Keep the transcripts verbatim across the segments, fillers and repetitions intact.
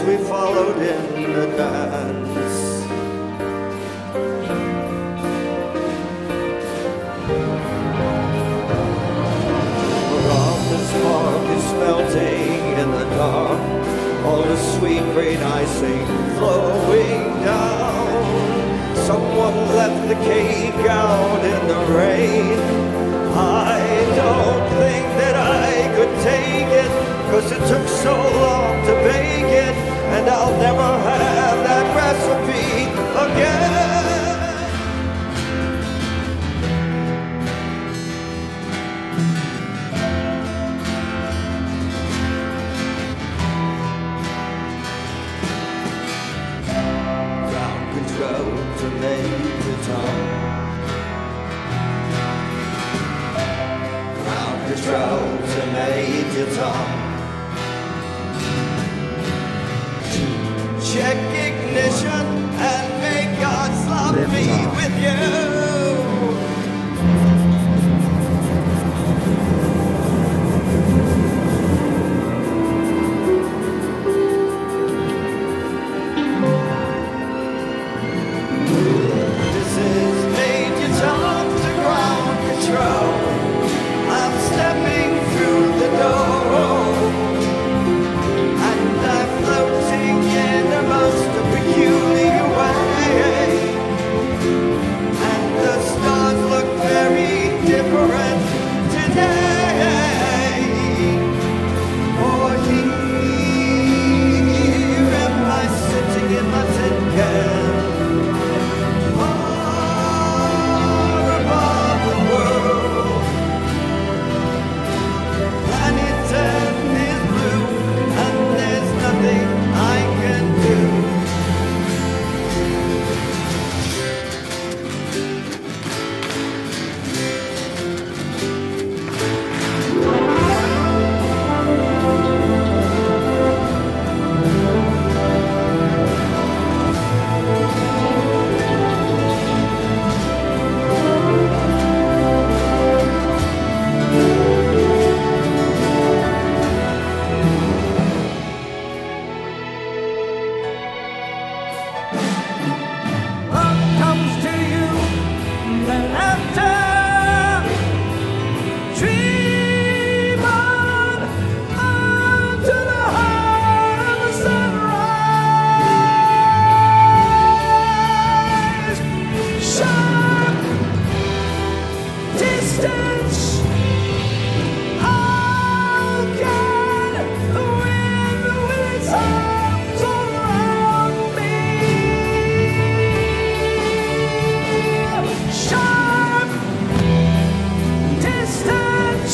we followed in the dance. Around the spark is melting in the dark, all the sweet green icing flowing down. Someone left the cake out in the rain. I don't think that I could take it, 'cause it took so long to bake it, and I'll never have that recipe again. Ground control to Major Tom. Ground control to Major Tom. Check ignition and may God slap me with you. This is Major Tom to ground control. I'm stepping through the door, and I'm floating in the most peculiar way, and the stars look very different today. For here am I sitting in my tin can, far above the world. Planet Earth is blue, and there's nothing I can do. What comes to you then after? Dream on unto the heart of the sunrise. Sharp distance. How can the wind with its arms around me? Sharp distance.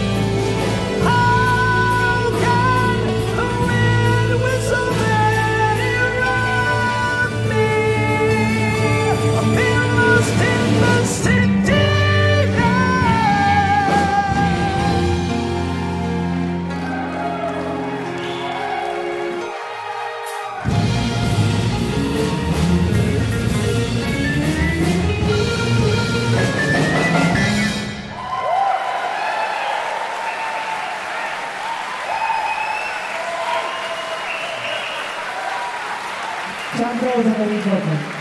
How can the wind with so many around me? I feel lost in the city now. John Bowes and Erin Hill.